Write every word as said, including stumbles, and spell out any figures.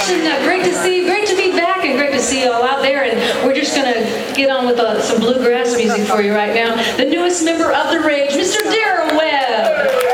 and uh, great to see, great to be back, and great to see you all out there. And we're just gonna get on with uh, some bluegrass music for you right now. The newest member of the Rage, Mister Darryl Webb.